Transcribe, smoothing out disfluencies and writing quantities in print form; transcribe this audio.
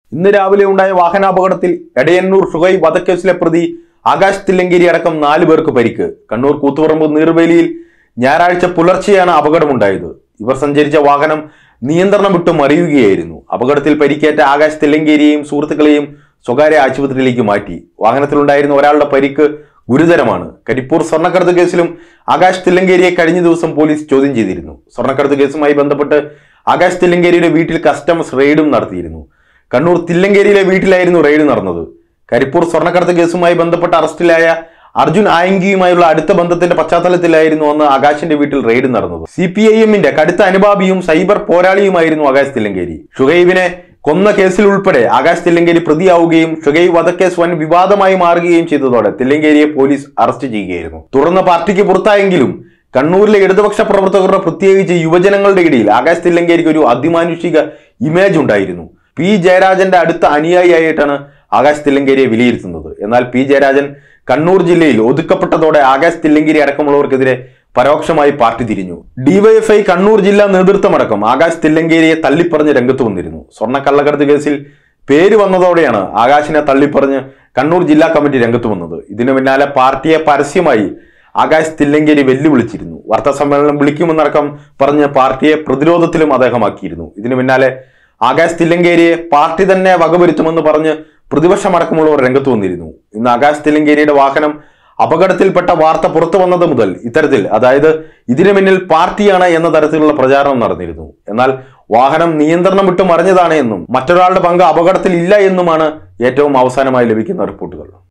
ഇന്ന് രാവിലെ ഉണ്ടായ വാഹനാപകടത്തിൽ എടയന്നൂർ ഷുഹൈബ് വധക്കേസിലെ പ്രതി ആകാശ് തില്ലങ്കേരി അടക്കം 4 പേർക്ക് പരിക്ക്. കണ്ണൂർ കൂത്തുപറമ്പ് നീർവേലിയിൽ ഞായറാഴ്ച പുലർച്ചെയാണ് അപകടമുണ്ടായത്. ഇവർ സഞ്ചരിച്ച വാഹനം നിയന്ത്രണം വിട്ട് മറിയുകയായിരുന്നു. അപകടത്തിൽ പരിക്കേറ്റ ആകാശ് തില്ലങ്കേരിയെയും സുഹൃത്തുക്കളെയും സ്വകാര്യ ആശുപത്രിയിലേക്ക് മാറ്റി. വാഹനത്തിലുണ്ടായിരുന്ന ഒരാളുടെ പരിക്ക് ഗുരുതരമാണ്. കരിപ്പൂർ സ്വർണ്ണക്കടത്ത് കേസിലും ആകാശ് തില്ലങ്കേരിയെ കഴിഞ്ഞ ദിവസം പോലീസ് ചോദ്യം ചെയ്തിരുന്നു. സ്വർണ്ണക്കടത്ത് കേസുമായി ബന്ധപ്പെട്ട് ആകാശ് തില്ലങ്കേരിയുടെ വീട്ടിൽ കസ്റ്റംസ് റെയ്ഡും നടത്തിയിരുന്നു. കണ്ണൂർ തില്ലങ്കേരിയിലെ വീട്ടിലായിരുന്നു റെയ്ഡ് നടന്നത്. കരിപ്പൂർ സ്വർണ്ണക്കടത്ത് കേസുമായി ബന്ധപ്പെട്ട് അറസ്റ്റിലായ അർജുൻ ആയങ്കിയുമായുള്ള അടുത്ത ബന്ധത്തിന്റെ പശ്ചാത്തലത്തിലായിരുന്നു അന്ന് ആകാശിന്റെ വീട്ടിൽ റെയ്ഡ് നടന്നത്. CPIMന്റെ കടുത്ത അനുഭാവിയും സൈബർ പോരാളിയുമായിരുന്നു ആകാശ് തില്ലങ്കേരി. ഷുഹൈബിനെ കൊന്ന കേസിൽ ഉൾപ്പെടെ ആകാശ് തില്ലങ്കേരി പ്രതിയാവുകയും ഷുഹൈബ് വധക്കേസ് വൻ വിവാദമായി മാറുകയും ചെയ്തതോടെ തില്ലങ്കേരിയെ പോലീസ് അറസ്റ്റ് ചെയ്യുകയായിരുന്നു. തുടർന്ന് പാർട്ടിക്ക് പുറത്തായെങ്കിലും കണ്ണൂരിലെ ഇടതുപക്ഷ പ്രവർത്തകരുടെ പ്രത്യേകിച്ച് യുവജനങ്ങളുടെ ഇടയിൽ ആകാശ് തില്ലങ്കേരിക്ക് ഒരു അതിമാനുഷിക ഇമേജ് ഉണ്ടായിരുന്നു. P. ജയരാജന്റെ അടുത്ത അനുയായിയായിട്ടാണ് ആകാശ് തില്ലങ്കേരിയെ വിലയിരുത്തുന്നത്. എന്നാൽ P. ജയരാജൻ കണ്ണൂർ ജില്ലയിൽ ഒതുക്കപ്പെട്ടതോടെ ആകാശ് തില്ലങ്കേരി അടക്കമുള്ളവർക്കെതിരെ പരോക്ഷമായി പാർട്ടി തിരിഞ്ഞു. DYFI കണ്ണൂർ ജില്ലാ നേതൃത്വമടക്കം ആകാശ് തില്ലങ്കേരിയെ തള്ളിപ്പറഞ്ഞ് രംഗത്ത് വന്നിരുന്നു. സ്വർണ്ണക്കള്ളക്കടത്ത് കേസിൽ പേര് വന്നതോടെയാണ് ആകാശിനെ തള്ളിപ്പറഞ്ഞ് കണ്ണൂർ ജില്ലാ കമ്മിറ്റി രംഗത്ത് വന്നത്. ഇതിനു പിന്നാലെ പാർട്ടിയെ പരസ്യമായി ആകാശ് തില്ലങ്കേരി വെല്ലുവിളിച്ചിരുന്നു. വാർത്താസമ്മേളനം വിളിക്കുമെന്നടക്കം പറഞ്ഞ് പാർട്ടിയെ പ്രതിരോധത്തിലും അദ്ദേഹമാക്കിയിരുന്നു. ഇതിനു പിന്നാലെ ആകാശ് തില്ലങ്കേരിയെ പാർട്ടി തന്നെ വകവരുത്തുമെന്ന് പറഞ്ഞ് പ്രതിപക്ഷമടക്കമുള്ളവർ രംഗത്ത് വന്നിരുന്നു. ഇന്ന് ആകാശ് തില്ലങ്കേരിയുടെ വാഹനം അപകടത്തിൽപ്പെട്ട വാർത്ത പുറത്തു വന്നത് മുതൽ ഇത്തരത്തിൽ, അതായത് ഇതിനു പിന്നിൽ പാർട്ടിയാണ് എന്ന തരത്തിലുള്ള പ്രചാരണം നടന്നിരുന്നു. എന്നാൽ വാഹനം നിയന്ത്രണം വിട്ട് മറിഞ്ഞതാണ് എന്നും മറ്റൊരാളുടെ പങ്ക് അപകടത്തിൽ ഇല്ല എന്നുമാണ് ഏറ്റവും അവസാനമായി ലഭിക്കുന്ന റിപ്പോർട്ടുകൾ.